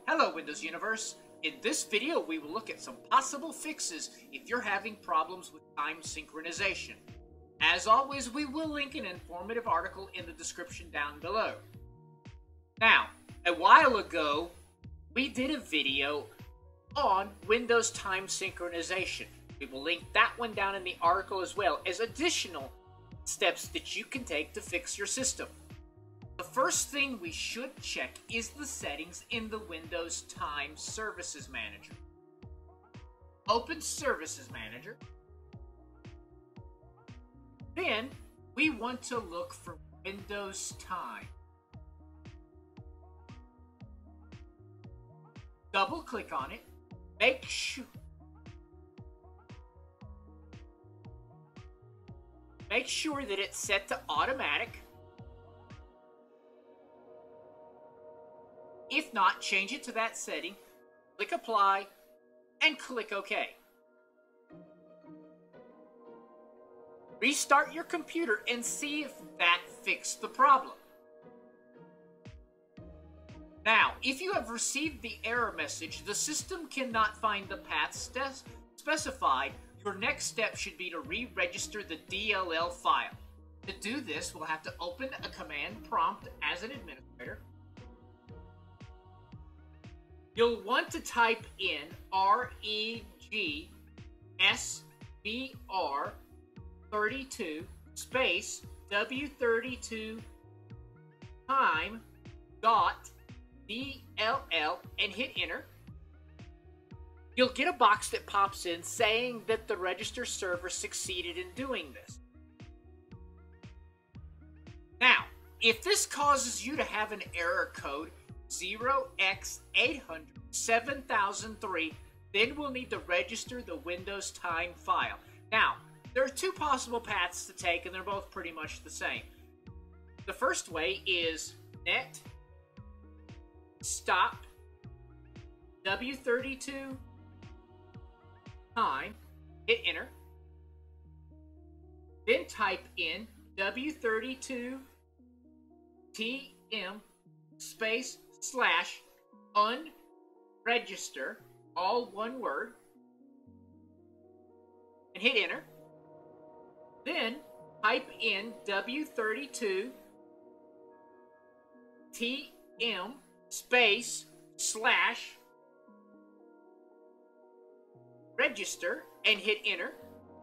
Hello Windows Universe. In this video we will look at some possible fixes if you're having problems with time synchronization. As always, we will link an informative article in the description down below. Now, a while ago we did a video on Windows time synchronization. We will link that one down in the article as well as additional steps that you can take to fix your system. The first thing we should check is the settings in the Windows Time Services Manager. Open Services Manager. Then we want to look for Windows Time. Double click on it. Make sure that it's set to automatic. If not, change it to that setting, click Apply, and click OK. Restart your computer and see if that fixed the problem. Now, if you have received the error message, the system cannot find the path specified, your next step should be to re-register the DLL file. To do this, we'll have to open a command prompt as an administrator. You'll want to type in Register32 space W32 time dot DLL and hit enter. You'll get a box that pops in saying that the register server succeeded in doing this. Now, if this causes you to have an error code 0x800-7003, then we'll need to register the Windows Time file. Now, there are two possible paths to take, and they're both pretty much the same. The first way is net stop W32 time, hit enter, then type in W32 TM space / unregister, all one word, and hit enter. Then type in W32 TM space / register and hit enter.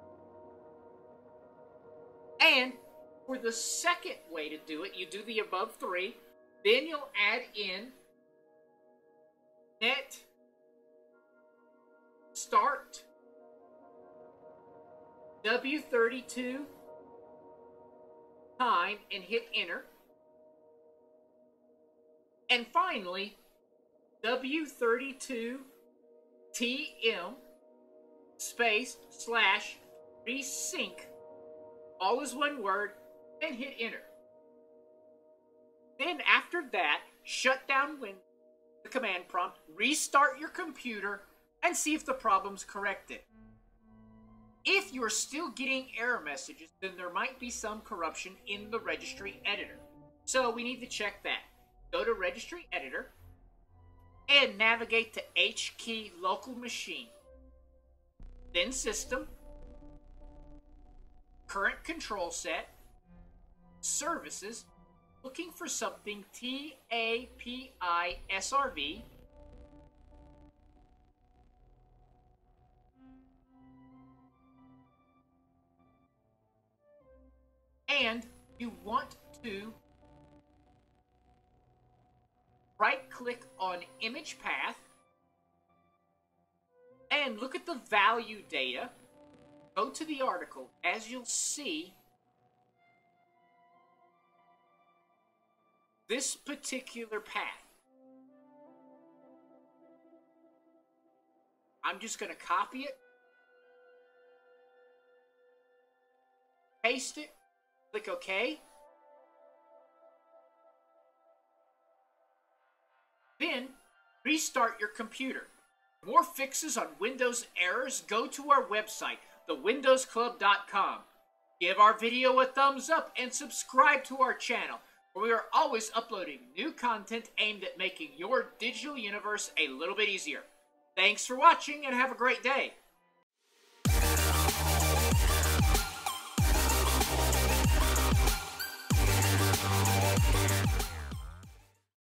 And for the second way to do it, you do the above three. Then you'll add in net start W32 time and hit enter. And finally, W32 TM space / resync, all is one word, and hit enter. Then after that, shut down Windows, the command prompt, restart your computer, and see if the problem's corrected. If you're still getting error messages, then there might be some corruption in the Registry editor. So we need to check that. Go to Registry editor and navigate to HKey local machine. Then System, Current Control Set, Services, looking for something TAPI-SRV, and you want to right-click on Image Path and look at the value data. Go to the article. As you'll see, this particular path. I'm just going to copy it, paste it, click OK. Then restart your computer. For more fixes on Windows errors, go to our website, thewindowsclub.com. Give our video a thumbs up and subscribe to our channel. where we are always uploading new content aimed at making your digital universe a little bit easier. Thanks for watching and have a great day.